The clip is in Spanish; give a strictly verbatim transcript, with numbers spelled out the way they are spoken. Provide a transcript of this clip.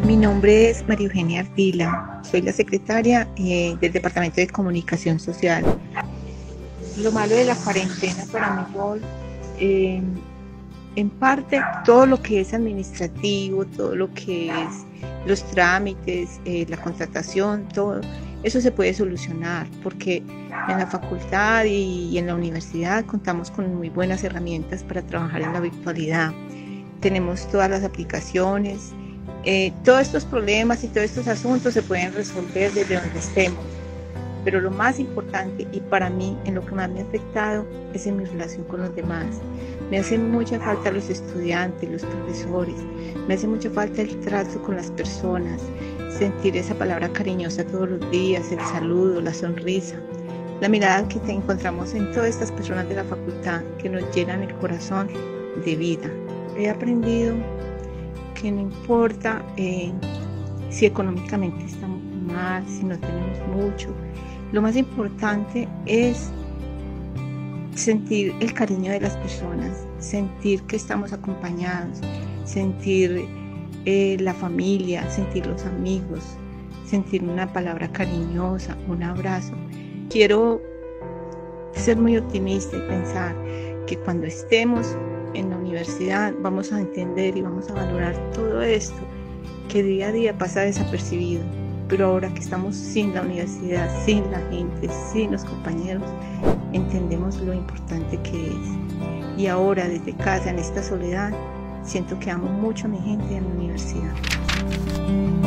Mi nombre es María Eugenia Ardila, soy la secretaria eh, del Departamento de Comunicación Social. Lo malo de la cuarentena para mi rol, eh, en parte todo lo que es administrativo, todo lo que es los trámites, eh, la contratación, todo eso se puede solucionar porque en la facultad y, y en la universidad contamos con muy buenas herramientas para trabajar en la virtualidad. Tenemos todas las aplicaciones. Eh, todos estos problemas y todos estos asuntos se pueden resolver desde donde estemos, pero lo más importante y para mí en lo que más me ha afectado es en mi relación con los demás. Me hace mucha falta los estudiantes, los profesores, me hace mucha falta el trato con las personas, sentir esa palabra cariñosa todos los días, el saludo, la sonrisa, la mirada que te encontramos en todas estas personas de la facultad que nos llenan el corazón de vida. He aprendido que no importa eh, si económicamente estamos mal, si no tenemos mucho, lo más importante es sentir el cariño de las personas, sentir que estamos acompañados, sentir eh, la familia, sentir los amigos, sentir una palabra cariñosa, un abrazo. Quiero ser muy optimista y pensar que cuando estemos en la universidad vamos a entender y vamos a valorar todo esto que día a día pasa desapercibido, pero ahora que estamos sin la universidad, sin la gente, sin los compañeros, entendemos lo importante que es. Y ahora desde casa, en esta soledad, siento que amo mucho a mi gente y a mi universidad.